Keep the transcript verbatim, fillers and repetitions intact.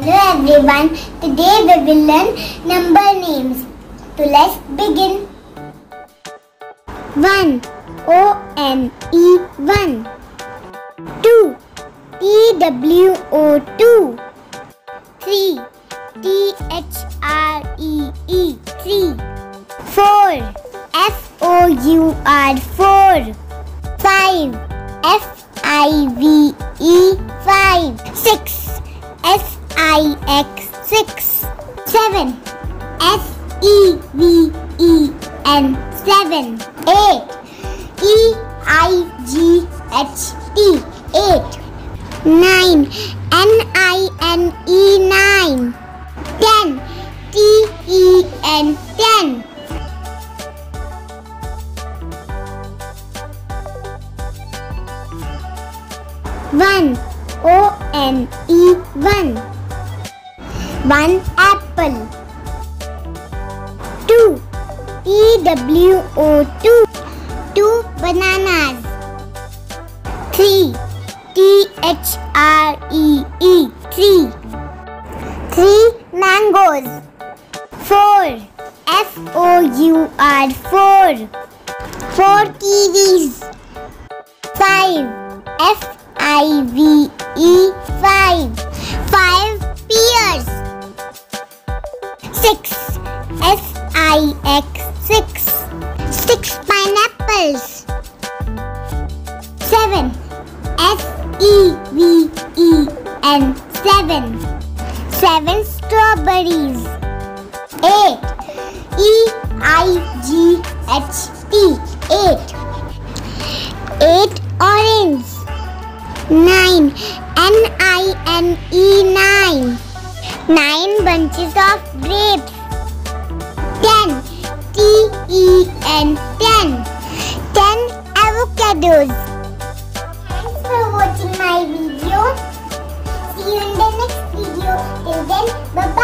Hello everyone, today we will learn number names. So let's begin. one. O N E one. two. T W O two. three. T H R E E three. four. F O U R four. five. F I V E five. six. S I X six. seven. S E V E N seven. eight. E I G H T eight. nine. N I N E nine. ten. T E N ten. one. O N E one. one apple. two. T W O two. two bananas. three. T H R E E three. three mangoes. four. F O U R four. four kiwis. five. F I V E five. five pears. six. S I X six. six pineapples. seven. S E V E N seven. seven strawberries. eight. E I G H T eight. eight orange. nine. N I N E nine. nine bunches of grapes. ten. T E N ten. ten avocados. Thanks for watching my video. See you in the next video. Till then, bye bye.